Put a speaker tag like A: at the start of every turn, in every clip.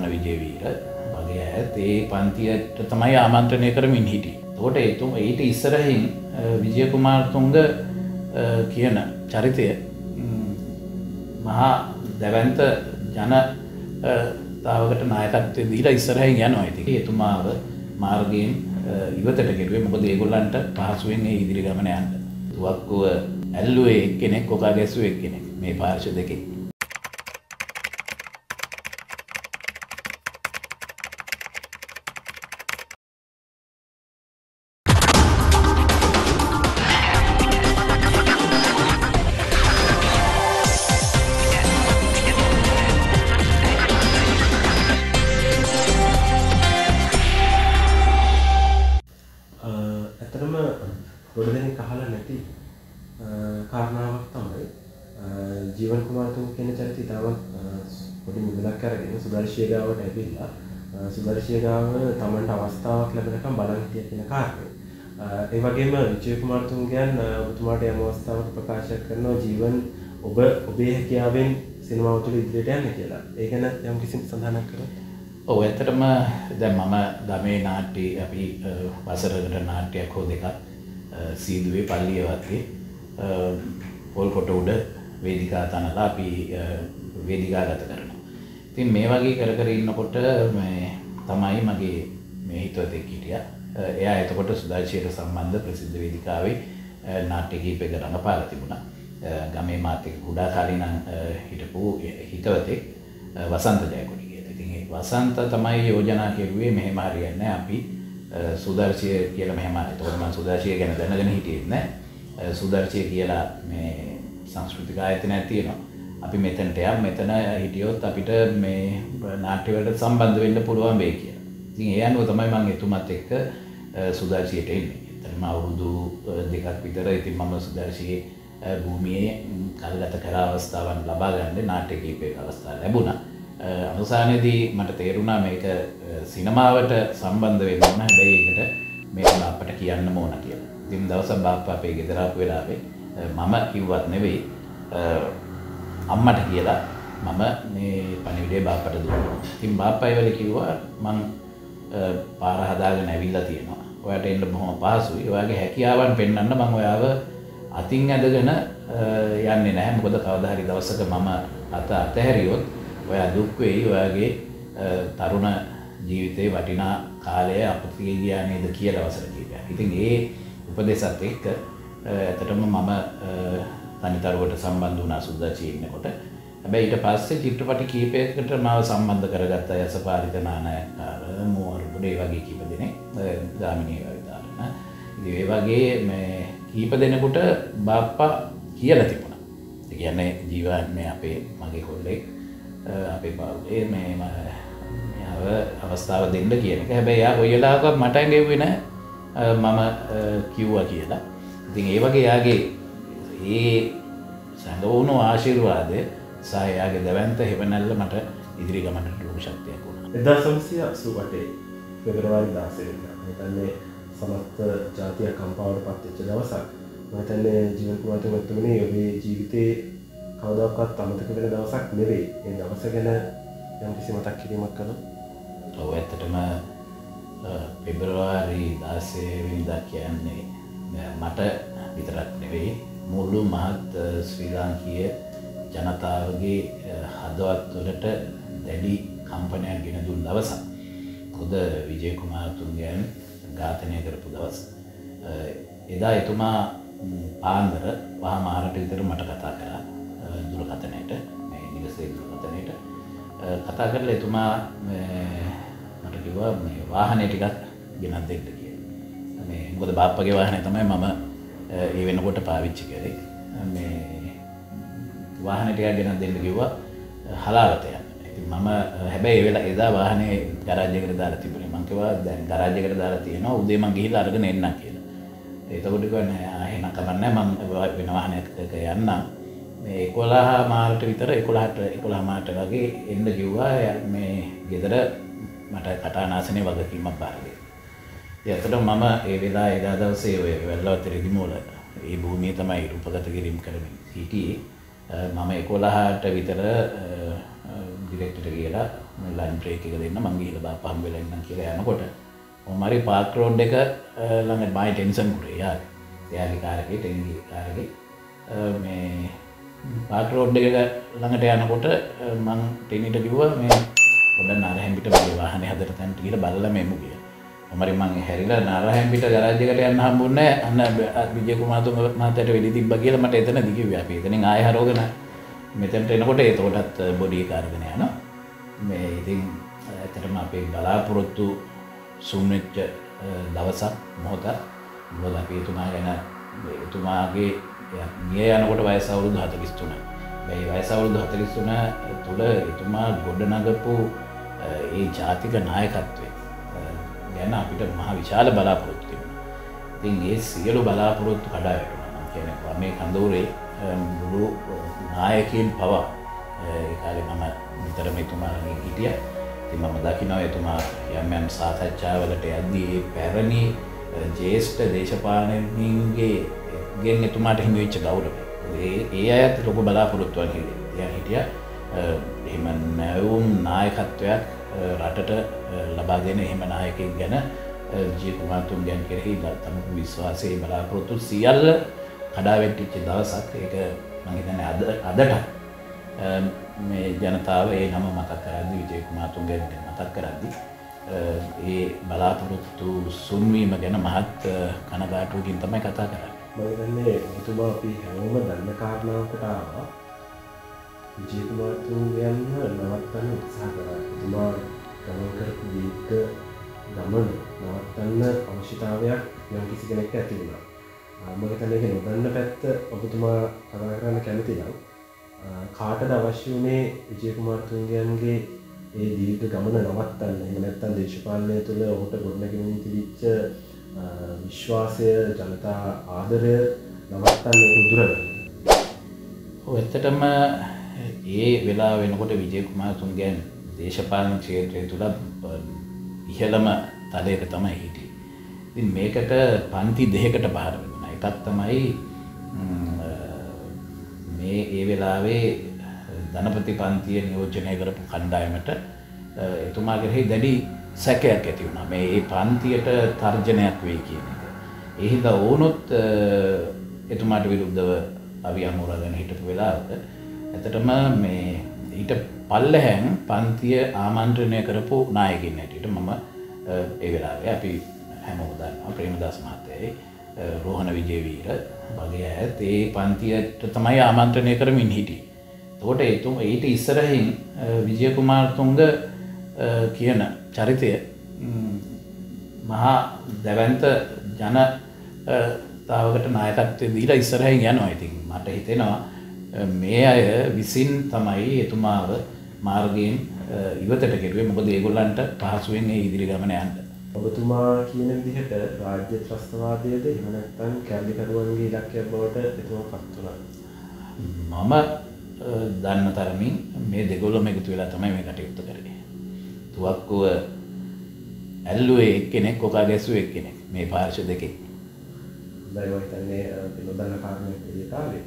A: විජේවීර වගේ ඇත් ඒ පන්තියට තමයි ආමන්ත්‍රණය කරමින් හිටියේ. එතකොට ඊට ඉස්සරහින් විජය කුමාරතුංග කියන චරිතය මහා දැවැන්ත ජනතාවකට නායකත්වය දීලා ඉස්සරහින් යනවා. ඉතින් එතුමාව මාර්ගයෙන් ඉවතට ගෙරුවේ මොකද ඒගොල්ලන්ට පහසුවෙන් ඒ ඉදිරි ගමන යන්න. තුවක්කුව ඇල්ලුවේ එක්කෙනෙක් කොකා ගැසුවේ එක්කෙනෙක් මේ පාර්ශ්ව දෙකේ.
B: ගොඩ දෙනෙක් අහලා නැති කාරණාවක් තමයි ජීවන් කුමාරතුංග කියන චරිතය තාමත් පොඩි මුදලක් අරගෙන සුදර්ශිය ගාවට ඇවිල්ලා සුදර්ශිය ගාව තමන්ට අවස්ථාවක් ලැබෙනකම් බලන් හිටිය කියන කාරණය. ඒ වගේම විජය කුමාරතුංගයන් ඔබතුමාට යම් අවස්ථාවක ප්‍රකාශ කරනවා ජීවන් ඔබේ හැකියාවෙන් සිනමාව තුළ ඉදිරියට යන්න කියලා. ඒ ගැන යම් කිසි සඳහනක් කරන්න.
A: ඔව් ඇත්තටම දැන් මම ගමේ නාට්‍ය අපි වසරකට නාට්‍යයක් හෝ දෙකක් සීදුවේ පල්ලිය වත්තේ පොල් කොට උඩ වේදිකා තනලා අපි වේදිකාගත කරනවා. ඉතින් මේ වගේ කර කර ඉන්නකොට මේ තමයි මගේ මේ හිතවතෙක් හිටියා. එයා එතකොට සුදර්ශියට සම්බන්ධ ප්‍රසිද්ධ වේදිකාවේ නාට්‍ය කීපයක රඟපාලා තිබුණා. ගමේ මාත් එක්ක කුඩා කාලේ නම් හිටපු හිතවතෙක් වසන්ත ජයකොඩි කියලා. ඉතින් ඒ වසන්ත තමයි යෝජනා කෙරුවේ මෙහෙම හරියන්නේ නැහැ අපි සුදර්ශිය කියලා මෙහෙම. එතකොට මම සුදර්ශිය ගැන දැනගෙන හිටියෙත් නෑ. සුදර්ශිය කියලා මේ සංස්කෘතික ආයතනයක් තියෙනවා. අපි මෙතනට යම් මෙතන හිටියොත් අපිට මේ නාට්‍ය වලට සම්බන්ධ වෙන්න පුළුවන් වෙයි කියලා. ඉතින් ඒ අනුව තමයි මම එතුමත් එක්ක සුදර්ශියට එන්නේ. එතනම අවුරුදු දෙකක් විතර ඉතින් මම සුදර්ශියේ භූමියේ කල්ගත කර අවස්ථාවන් ලබා ගන්න නාට්‍ය කීපයක අවස්ථා ලැබුණා. අවසානයේදී මට තේරුණා මේක සිනමාවට සම්බන්ධ වෙන්න ඕන. හැබැයි ඒකට මේක අපට කියන්න ඕන කියලා. ඉතින් දවසක් බාප්පා අපේ ගෙදර ආපු වෙලාවේ මම කිව්වත් නෙවෙයි අම්මට කියලා මම මේ පණිවිඩය බාප්පට දුන්නා. ඉතින් බාප්පා ඒවල කිව්වා මං පාර හදාගෙන ඇවිල්ලා තියෙනවා. ඔයාට එන්න බොහොම පහසුයි. ඔයාගේ හැකියාවන් පෙන්වන්න මම ඔයාව අතින් ඇදගෙන යන්නේ නැහැ. මොකද කවදා හරි දවසක මම අතහැරියොත් ඔයා දුක් වෙයි. ඔයාගේ තරුණ ජීවිතේ වටිනා කාලය අපතේ ගියා නේද කියලා අවසර කීපයක්. ඉතින් ඒ උපදේශත් එක්ක ඇත්තටම මම තනිතරුවට සම්බන්ධ වුණා සුදර්ශියේ ඉන්නකොට. හැබැයි ඊට පස්සේ චිත්‍රපට කීපයකට මාව සම්බන්ධ කරගත්තා. යසපාරිත නානායක්කාර මෝහරුඩ ඒ වගේ කීප දෙනෙක් ගාමිණී වවිතාරණ. ඉතින් ඒ වගේ මේ කීප දෙනෙකුට බාප්පා කියලා තිබුණා. ඒ කියන්නේ ජීවන් මේ මගේ කොල්ලෙක් අපේ පවුලේ මේ අවස්ථාව දෙන්න කියන එක. හැබැයි යා කොයි වෙලාවකවත් මට ඇඟෙව්වේ නැහැ මම කිව්වා කියලා. ඉතින් ඒ වගේ යාගේ ඒ සංගවුණු ආශිර්වාදය සහ යාගේ දැවැන්ත හෙවණැල්ල මට ඉදිරි ගමනට ලොකු ශක්තියක් වුණා.
B: 1988 පෙබරවාරි 16 වෙනිදා මම හිතන්නේ සමස්ත ජාතිය කම්පාවට පත් වෙච්ච දවසක්. මම හිතන්නේ ජීවන් කුමාරතුංගතුමනි ඔබේ ජීවිතේ කවදාකවත් අමතක වෙන දවසක් නෙවෙයි. ඒ දවස ගැන යම් කිසි මතක් කිරීමක් කළොත්.
A: ඔව් ඇත්තටම පෙබරවාරි 16 වෙනිදා කියන්නේ මට විතරක් නෙවෙයි මුළු මහත් ශ්‍රී ලාංකීය ජනතාවගේ හදවත් වලට දැඩි කම්පනයක් ගෙන දුන් දවසක්. මොකද විජය කුමාරතුංගයන් ඝාතනය කරපු දවස. එදා එතුමා පාන්දර වහමාරට විතර මට කතා කරා දුරකථනයට, මේ නිවසේ දුරකථනයට කතා කරලා එතුමා මට කිව්වා මේ වාහනේ ටිකක් ගෙනත් දෙන්න කියලා. මේ මොකද බාප්පගේ වාහනේ තමයි මම ඒ වෙනකොට පාවිච්චි කරේ. මේ වාහනේ ටිකක් ගෙනත් දෙන්න කිව්වා හලාවත යන්න. ඉතින් මම හැබැයි එදා වාහනේ ගරාජ් එකට දාලා තිබුණේ. මං කිව්වා දැන් ගරාජ් එකට දාලා තියෙනවා උදේ මං ගිහිල්ලා අරගෙන එන්නම් කියලා. එතකොට කිව්වා නෑ එහෙනම් කමන්නේ මං වෙන වාහනයක යන්නම්. මේ 11 මාරට විතර 11 මාරට වගේ එන්න කිව්වා. මේ ගෙදර මට කටානාසනේ වගකීමක් බාර දෙන්න. ඇත්තටම මම ඒ වෙලාවේ එදා දවසේ ඔය වැල්ලවත්ත රෙදිමෝල ඒ භූමිය තමයි රූපගත කිරීම කරමින් සිටියේ. මම 11ට විතර ඩිරෙක්ටර්ට ගිහලා ලන්ච් බ්‍රේක් එක දෙන්න මං ගිහලා බාපහම වෙලා ඉන්නම් කියලා යනකොට මොමාරි පාක් රෝඩ් එක ළඟ මයි ටෙන්ෂන් කරේ එයාගේ කාර් එකේ ටෙන්ගි කාර් එකේ මේ පාක් රෝඩ් එක ළඟට යනකොට මං ටෙනිට කිව්වා මේ පොඩ්ඩක් නාරහැම්බිට මගේ වාහනේ හදට තැනට ගිහලා බලලා මෙමු කියලා. මොමාරි මං හැරිලා නාරහැම්බිට ගරාජ් එකට යන්න හම්බුන්නේ නැහැ. අන්න විජය කුමාරතුංග මහත්තයාට වෙඩි තිබ්බා කියලා මට එතනදි කිව්වා. අපි එතනින් ආයෙ හරවගෙන මෙතනට එනකොට ඒතකොටත් බොඩි එක අරගෙන යනවා. මේ ඉතින් ඇත්තටම අපේ බලාපොරොත්තු සුන් වෙච්ච දවසක් මොහොතක්. මොකද අපි එතුමා ගැන එතුමාගේ මිය යනකොට වයස අවුරුදු 43යි. මේ වයස අවුරුදු 43 තුල එතුමා ගොඩනගපු ඒ ජාතික නායකත්වය ගැන අපිට මහ විශාල බලාපොරොත්තු තිබුණා. ඉතින් ඒ සියලු බලාපොරොත්තු කඩා වැටුණා. මම කියන්නේ මේ කඳවුරේ මුළු නායකයන් පවා ඒ කාලේ මම විතරම එතුමාගෙන් හිටියා. ඉතින් මම දකිනවා එතුමා යම් යම් සාකච්ඡාවලට යද්දී ඒ පැරණි ජ්‍යෙෂ්ඨ දේශපාලනඥයින්ගේ ගෙන් එතුමාට හිමි වෙච්ච ගෞරවය. ඒ අයත් ලොකු බලාපොරොත්තුවක් හිටියා. එහෙම නැවුම් නායකත්වයක් රටට ලබා දෙන එහෙම නායකයෙක් ගැන ජී කුමාරතුංගයන් කෙරෙහි තම විශ්වාසයේ බලාපොරොත්තු සියල්ල කඩා වැටිච්ච දවසක්. ඒක මම හිතන්නේ අදට මේ ජනතාව ඒ නම මතක් කරද්දී විජය කුමාරතුංගයන් මතක් කරද්දී ඒ බලාපොරොත්තු සුන්වීම ගැන මහත් කනගාටුවකින් තමයි කතා කරන්නේ.
B: මම හිතන්නේ එතුමා අපි හැමෝම දන්න කාරණාවකට ආවා. විජය කුමාරතුංගයන් නවත්තන්න උත්සාහ කරා. එතුමා ගමන් කරපු දීර්ඝ ගමන නවත්තන්න අවශ්‍යතාවයක් යම් කිසි කෙනෙක් ඇති වුණා. මම හිතන්නේ ඒක නොදන්න පැත්ත ඔබතුමා කතා කරන්න කැමති නම් කාටද අවශ්‍ය වුණේ විජය කුමාරතුංගයන්ගේ ඒ දීර්ඝ ගමන නවත්තන්න? එහෙම නැත්නම් දේශපාලනය තුළ ඔහුට ගොඩනැගෙමින් තිබිච්ච විශ්වාසය, ජනතා ආදරය නවත්තන්න උදුරන?
A: ඇත්තටම ඒ වෙලාව වෙනකොට විජය කුමාරතුංගයන් දේශපාලන ක්ෂේත්‍රය තුළ ඉහළම තලයක තමයි හිටියේ. ඉතින් මේකට පන්ති දෙකකට පහර වෙනවා. එකක් තමයි මේ ඒ වෙලාවේ ධනපති පන්තිය නියෝජනය කරපු කණ්ඩායමට එතුමා කෙරෙහි දැඩි සැකයක් ඇති වුණා. මේ පන්තියට තර්ජනයක් වෙයි කියන එක. ඒ හින්දා ඕනොත් එතුමාට විරුද්ධව අවි අමෝරාගෙන හිටපු වෙලාවක ඇත්තටම මේ ඊට පල්ලෙහෙන් පන්තිය ආමන්ත්‍රණය කරපු නායකයින් හැටියට මම ඒ වෙලාවේ අපි හැමෝම දන්නවා ප්‍රේමදාස මහත්තයයි රෝහණ විජේවීර වගේ අයත් ඒ පන්තියට තමයි ආමන්ත්‍රණය කරමින් හිටියේ. එතකොට ඊට ඉස්සරහින් විජය කුමාරතුංග කියන චරිතය මහා දැවැන්ත ජනතාවකට නායකත්වය දීලා ඉස්සරහින් යනවා. ඉතින් මට හිතෙනවා මේ අය විසින් තමයි එතුමාව මාර්ගයෙන් ඉවතට කෙරුවේ. මොකද ඒගොල්ලන්ට පහසුවෙන් ඒ ඉදිරි ගමන යන්න.
B: ඔබතුමා කියන විදිහට රාජ්‍ය ත්‍රස්තවාදයේද එහෙම නැත්නම් කැරලිකරුවන්ගේ ඉලක්කයක් බවට එතුමා පත් වුණා.
A: මම දන්න තරමින් මේ දෙගොල්ලම එකතු වෙලා තමයි මේ කටයුත්ත කරේ. තුවක්කුව ඇල්ලුවේ එක්කෙනෙක්, කොකා ගැස්සුවේ එක්කෙනෙක්. මේ පාර්ශ්ව දෙකේ.
B: දැන් මම හිතන්නේ පිළිබඳ කාරණයක් විදිහට ආවේ.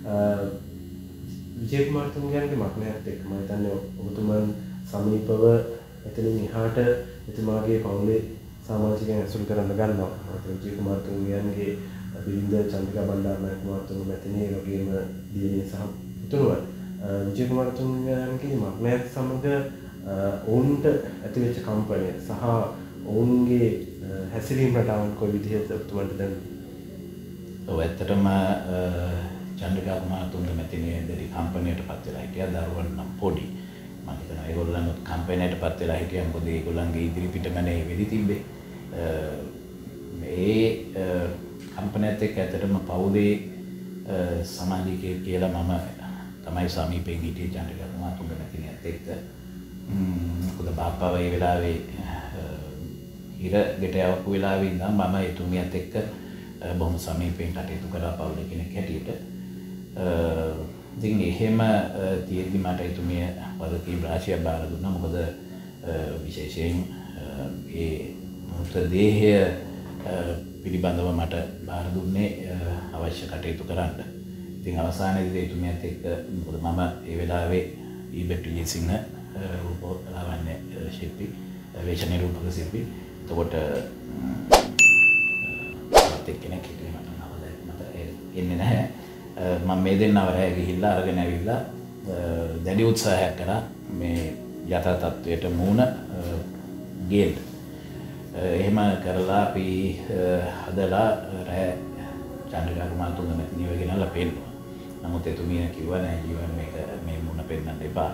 B: විජය කුමාරතුංගයන්ගේ මරණයත් එක්ක මම හිතන්නේ ඔබතුමන් සමීපව එතනින් එහාට එතුමාගේ පවුලේ සමාජිකයන් ඇසුරු කරන්න ගන්නවා. විජය කුමාරතුංගයන්ගේ බිරිඳ චන්ද්‍රිකා බණ්ඩාරනායක මහත්මිය මැතිණිය වගේම දියණිය සහ පුතුණුවන් විජය කුමාරතුංගයන්ගේ මරණයත් සමග ඔවුන්ට ඇතිවෙච්ච කම්පනය සහ ඔවුන්ගේ හැසිරීම රටාවන් කොයි විදිහට ඔබතුමන්ට දැනුනේ?
A: ඔව් ඇත්තටම චන්ද්‍රිකා කුමාරතුංග මැතිණිය දැඩි කම්පනයට පත් වෙලා හිටියා. දරුවන් නම් පොඩි. මම හිතනවා ඒගොල්ලන් කම්පැනියට පත් වෙලා හිටියා. මොකද ඒගොල්ලන්ගේ ඉදිරි පිටමනේ වෙඩි තිබ්බේ. මේ කම්පැනියත් එක්ක ඇත්තටම පවුලේ සමාජිකයෙක් කියලා මම තමයි සමීපයෙන් හිටියේ චන්ද්‍රිකා කුමාරතුංග මැතිණියත් එක්ක. මොකද බාප්පා ඒ වෙලාවේ ඉර ගෙට යවපු වෙලාවේ ඉඳන් මම එතුමියත් එක්ක බොහොම සමීපයෙන් කටයුතු කරා පවුලේ කෙනෙක් හැටියට. ඉතින් එහෙම තියෙද්දි මට එතුමිය වගකීම් රාශියක් බාර දුන්නා. මොකද විශේෂයෙන් ඒ මෘතදේහය පිළිබඳව මට බාර දුන්නේ අවශ්‍ය කටයුතු කරන්න. ඉතින් අවසානයේදී එතුමියත් එක්ක මොකද මම ඒ වෙලාවේ ඊබට් විජේසිංහ රූප ලාවන්‍ය ශිල්පී වේශ නිරූපක ශිල්පී. එතකොට කෙනෙක් හිටියේ මට නම දැන් මට එන්නේ නැහැ. මම මේ දෙන්නව රැ ගිහිල්ලා අරගෙන ඇවිල්ලා දැඩි උත්සාහයක් කරා මේ යථා තත්වයට මූණ ගේන්න. එහෙම කරලා අපි හදලා රැ චන්ද්‍රිකා කුමාරතුංග මැතිණියව ගෙනල්ලා පෙන්නුවා. නමුත් එතුමිය කිව්වා නෑ ජීවන් මේක මේ මුණ පෙන්නන්න එපා.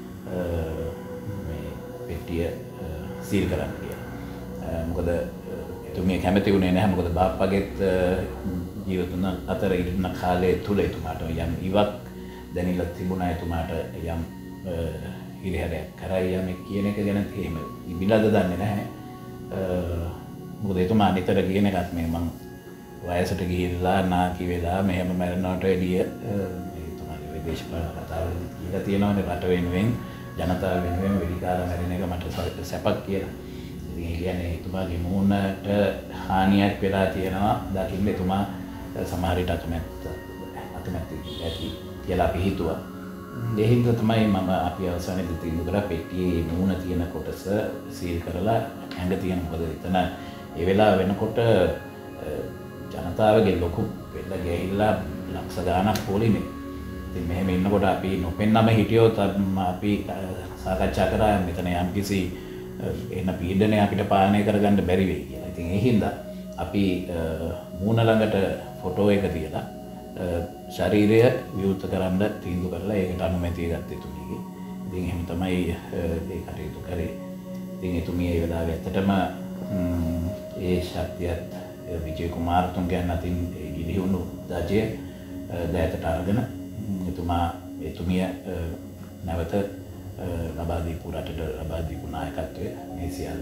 A: මේ පෙට්ටිය සීල් කරන්න කියලා. මොකද එතුමිය කැමති වුණේ නැහැ. මොකද බාප්පගෙත් ජීවිත තුන අතර ඉන්න කාලය තුල එතුමාට යම් ඉවක් දැනෙලා තිබුණා. එතුමාට යම් හිරිහැරයක් කරයි යමක් කියන එක ගැන එහෙම ඉබිලද දන්නේ නැහැ. මොකද එතුමා නිතර කියන එකත් මේ මං වයසට ගිහිල්ලා නාකි වෙලා මෙහෙම මැරෙනවට වැඩිය එතුමාගේ විදේශපාලන කතාවලදී කියලා තියෙනවානේ රට වෙනුවෙන් ජනතාව වෙනුවෙන් වෙඩි කාලා මැරෙන එක මට සැපක් කියලා. ඉතින් ඒ කියන්නේ එතුමාගේ මූණට හානියක් වෙලා තියෙනවා දකින්න එතුමා සමහර විට අකමැති ඇති කියලා අපි හිතුවා. ඒ හින්දා තමයි මම අපි අවසානයේදී තීන්දුව කරා පෙට්ටියේ මූණ තියෙන කොටස සීල් කරලා ඇඟ තියෙන මොකද එතන ඒ වෙලාව වෙනකොට ජනතාවගේ ලොකු පෙළ ගෑහිලා ලක්ෂ ගාණක් පොලිමේ. ඉතින් මෙහෙම ඉන්නකොට අපි නොපෙන්නම හිටියොත් අපි සාකච්ඡා කරා මෙතන යම්කිසි එන පීඩනය අපිට පාලනය කරගන්න බැරි වෙයි කියලා. ඉතින් ඒ හින්දා අපි මූණ ළඟට ෆොටෝ එක තියලා ශරීරය විවෘත කරන්න තීන්දුව කරලා ඒකට අනුමැතිය ගත්තේ එතුමියගේ. ඉතින් එහෙම තමයි ඒ කටයුතු කරේ. ඉතින් එතුමිය ඒ වෙලාවේ ඇත්තටම ඒ ශක්තියත් විජය කුමාරතුංගයන් අතින් ගිලිහුණු දජය දෑතට අරගෙන එතුමිය නැවත ලබා දීපු රටට ලබා දීපු නායකත්වය මේ සියල්ල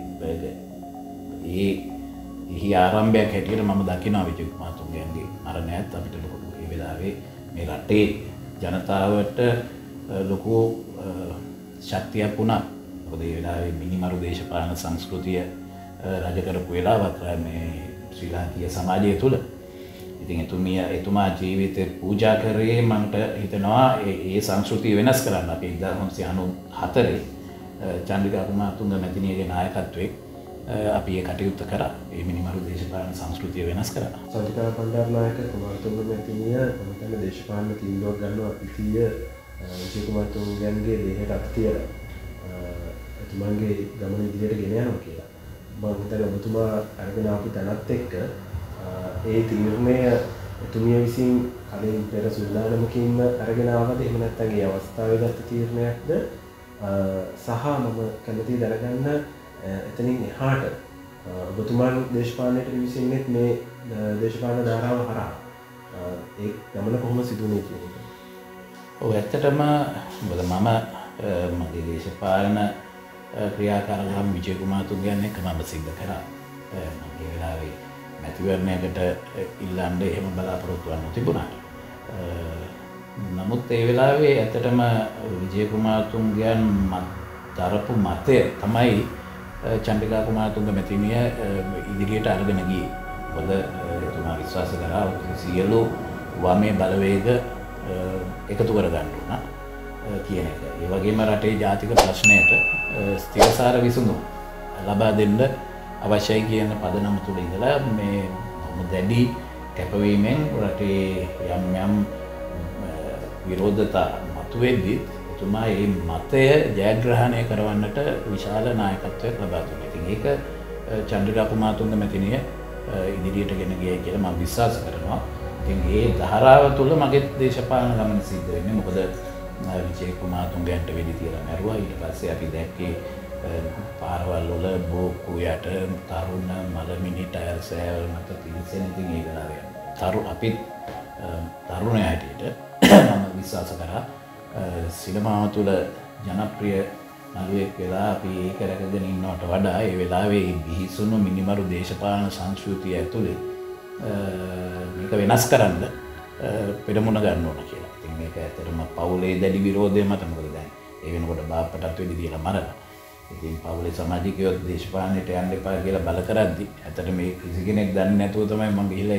A: එහි ආරම්භයක් හැටියට මම දකිනවා විජය කුමාරතුංගයන්ගේ මරණයත් අපිට ලොකු ඒ වෙලාවේ මේ රටේ ජනතාවට ලොකු ශක්තියක් වුණා. මොකද ඒ වෙලාවේ මිනිමරු දේශපාලන සංස්කෘතිය රජ කරපු වෙලාවක් මේ ශ්‍රී ලාංකීය සමාජය තුළ. ඉතින් එතුමා ජීවිතේ පූජා කරේ මන්ට හිතනවා ඒ සංස්කෘතිය වෙනස් කරන්න. අපි 1994 චන්ද්‍රිකා කුමාරතුංග මැතිණියගේ නායකත්වයේ අපි ඒ කටයුත්ත කරා. ඒ මිනිමරු දේශපාලන සංස්කෘතිය වෙනස් කරා.
B: චන්ද්‍රිකා බණ්ඩාරනායක කුමාරතුංග මැතිණිය තමයි දේශපාලන තීන්දුවක් ගන්නවා ඉතිය විජය කුමාරතුංගයන්ගේ දෙහයට අත තියලා එතුමාගේ ගමන ඉදිරියට ගෙන යනවා කියලා. මම හිතන්නේ ඔබතුමා අරගෙන ආපු තැනත් එක්ක ඒ තීරණය එතුමිය විසින් කලින් පෙර සූදානමකින් අරගෙන ආවද එහෙම නැත්නම් ඒ අවස්ථාවේ ගත්ත තීරණයක්ද සහ මම කැමතියි දැනගන්න එතනින් එහාට ඔබතුමාන් දේශපාලනයට විසින්නෙත් මේ දේශපාලන ධාරාව හරහා ඒ ගමන කොහොම සිදු වුණේ කියන එක.
A: ඔව් ඇත්තටම මොකද මම මගේ දේශපාලන ක්‍රියාකාරකම් විජය කුමාරතුංගයන් එක්ක මම සිද්ධ කරා. මම ඒ වෙලාවේ මැතිවරණයකට ඉල්ලන්න එහෙම බලාපොරොත්තු වෙන්න තිබුණා. නමුත් ඒ වෙලාවේ ඇත්තටම විජය කුමාරතුංගයන් තරපු මතය තමයි චන්ද්‍රිකා කුමාරතුංග මැතිණිය ඉදිරියට අරගෙන ගියේ. මොකද එතුමා විශ්වාස කරා සියලු වමේ බලවේග එකතු කරගන්න උනා කියන එක. ඒ වගේම රටේ ජාතික ප්‍රශ්නයට ස්ථිරසාර විසඳුම් ලබා දෙන්න අවශ්‍යයි කියන පදනම තුළ ඉඳලා මේ දැඩි කැපවීමෙන් රටේ යම් විරෝධතා මතුවෙද්දී එතුමා මේ මතය ජයග්‍රහණය කරවන්නට විශාල නායකත්වයක් ලබා දුන්නා. ඉතින් ඒක චන්ද්‍රිකා කුමාරතුංග මැතිණිය ඉදිරියට ගෙන ගියයි කියලා මම විශ්වාස කරනවා. ඉතින් මේ ධාරාව තුළ මගේ දේශපාලන ගමන සිද්ධ වෙන්නේ මොකද විජය කුමාරතුංගයන්ට වෙඩි තියලා මැරුවා. ඊට පස්සේ අපි දැක්කේ පාරවල් වල බෝක්කු යට තරුණ මලමිනි ටයර් සෑවල් මත පිළිසෙන ඉතින් ඒ වෙලාවේ අපිත් තරුණය හැටියට මම විශ්වාස කරා සිනමාව තුළ ජනප්‍රිය නළුවෙක් වෙලා අපි ඒක රැකගෙන ඉන්නවට වඩා ඒ වෙලාවේ බිහිසුණු මිනිමරු දේශපාලන සංස්කෘතිය ඇතුලේ මේක වෙනස් කරන්න පෙරමුණ ගන්න ඕන කියලා. ඉතින් මේක ඇත්තටම පවුලේ දැඩි විරෝධය මත මොකද දැන් ඒ වෙනකොට බාප්පටත් වෙඩි දීලා මරලා. ඉතින් පවුලේ සමාජිකයෝ දේශපාලනයට යන්න එපා කියලා බල කරද්දි ඇත්තට මේ කිසි කෙනෙක් දන්නේ නැතුව තමයි මම ගිහිල්ලා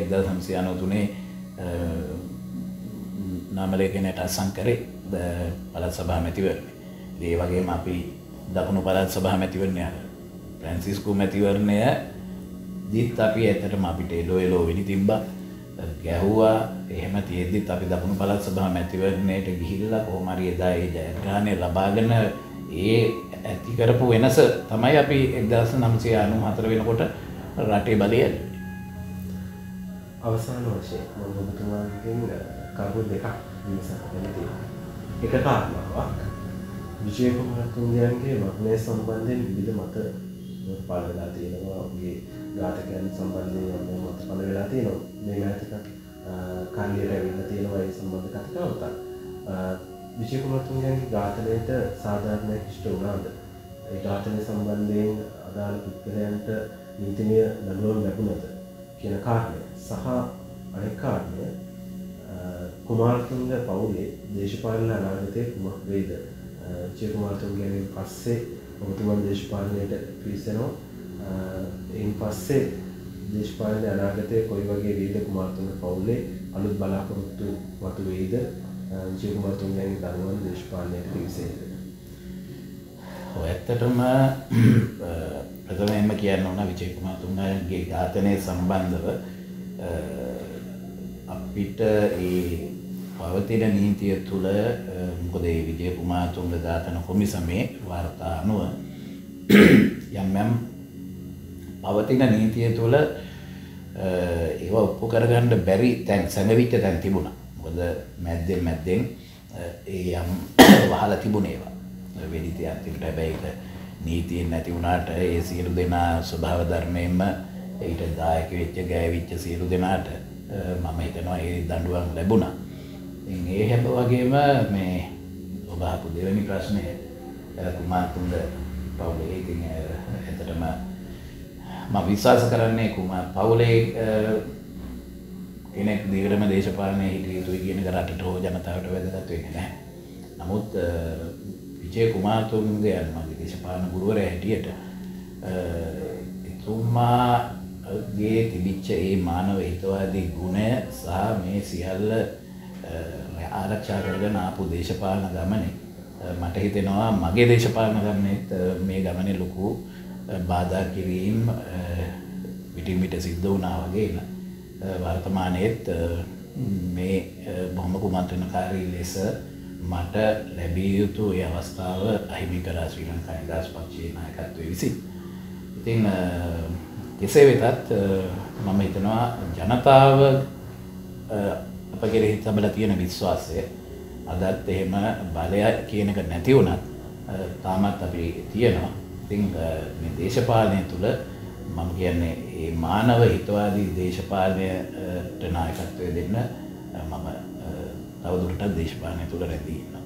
A: 1993 නාමලේඛනයට අසං කරේ පළාත් සභා මැතිවරණේ. ඒ වගේම අපි දකුණු පළාත් සභා මැතිවරණය ෆ්‍රැන්සිස්කෝ මැතිවරණය දිත් අපි ඇත්තටම අපිට එලෝ වෙඩි තිබ්බා ගැහුවා එහෙම තියෙද්දිත් අපි දකුණු පළාත් සභා මැතිවරණයට ගිහිල්ලා කොහොම හරි එදා ඒ ජයග්‍රහණය ලබාගෙන ඒ ඇති කරපු වෙනස තමයි අපි 1994 වෙනකොට රටේ බලය ඇල්ලුවේ.
B: අවසාන වශයෙන් මම ඔබතුමාගෙන් කරුණු දෙකක් විමසන්න කැමතියි. එක කාරණාවක් විජය කුමාරතුංගයන්ගේ මරණය සම්බන්ධයෙන් විවිධ මත පළ වෙලා තියෙනවා. ඔහුගේ ඝාතකයන් සම්බන්ධයෙන් යම් මත පළ වෙලා තියෙනවා. මේ මෑතක කාර්යයට ඇවිල්ලා තියෙනවා ඒ සම්බන්ධ කතාවක. විජය කුමාරතුංගයන්ගේ ඝාතනයට සාධාරණයක් ඉෂ්ට වුණාද? ඒ ඝාතනය සම්බන්ධයෙන් අදාළ පුද්ගලයන්ට නීතිමය දඬුවම් ලැබුණද කියන කාරණය සහ අනෙක් කාරණය කුමාරතුංග පවුලේ දේශපාලන අනාගතයේ කුමක් වේද? විජය කුමාරතුංගයන් පස්සේ ඔබතුමන් දේශපාලනයට පිවිසෙනවා. එයින් පස්සේ දේශපාලන අනාගතයේ කොයි වගේ වේද කුමාරතුංග පවුලේ අලුත් බලාපොරොත්තු වතු වේද? විජය කුමාරතුංගයන්ගේ දරුවන් දේශපාලනයට පිවිසෙයිද?
A: ඇත්තටම ප්‍රථමයෙන්ම කියන්න ඕන විජය කුමාරතුංගගේ ඝාතනය සම්බන්ධව අපිට ඒ පවතින නීතිය තුළ මොකද ඒ විජය කුමාරතුංග ඝාතන කොමිසමේ වාර්තා අනුව යම් පවතින නීතිය තුළ ඒව ඔප්පු කරගන්න බැරි තැන් සැඟවිච්ච තැන් තිබුණා. මොකද මැද්දෙන් ඒ යම් වහලා තිබුණේ ඒවා. වෙඩි තියන් තිබුණා. හැබැයි ඒක නීතියෙන් නැති වුණාට ඒ සියලු දෙනා ස්වභාව ධර්මයෙන්ම ඊට දායක වෙච්ච ගෑවිච්ච සියලු දෙනාට මම හිතනවා ඒ දඬුවම් ලැබුණා. ඉතින් ඒ හැම වගේම මේ ඔබ අහපු දෙවෙනි ප්‍රශ්නය කුමාරතුංග පවුලේ ඉතින් ඇත්තටම මම විශ්වාස කරන්නේ කුමාර පවුලේ කෙනෙක් දිගටම දේශපාලනයේ හිටිය යුතුයි කියන එක රටට හෝ ජනතාවට වැදගත් වෙන්නේ නැහැ. නමුත් විජය කුමාරතුංගයන් මගේ දේශපාලන ගුරුවරයා හැටියට එතුමාගේ තිබිච්ච ඒ මානව හිතවාදී ගුණය සහ මේ සියල්ල ආරක්ෂා කරගෙන ආපු දේශපාලන ගමනේ මට හිතෙනවා මගේ දේශපාලන ගමනේත් මේ ගමනේ ලොකු බාධා කිරීම පිටින් පිට සිද්ධ වුණා වගේ වර්තමානයේත් මේ බොහොම කුමන්ත්‍රණකාරී ලෙස මට ලැබිය යුතු ඒ අවස්ථාව අහිමි කරා ශ්‍රී ලංකා නිදහස් පක්ෂයේ නායකත්වයේ විසින්. ඉතින් කෙසේ වෙතත් මම හිතනවා ජනතාව අප කෙරෙහි තබලා තියෙන විශ්වාසය අදත් එහෙම බලය කියන එක නැති වුණත් තාමත් අපි තියෙනවා. ඉතින් මේ දේශපාලනය තුළ මම කියන්නේ මේ මානව හිතවාදී දේශපාලනයට නායකත්වය දෙන්න මම තවදුරටත් දේශපාලනය තුළ රැඳී ඉන්නවා.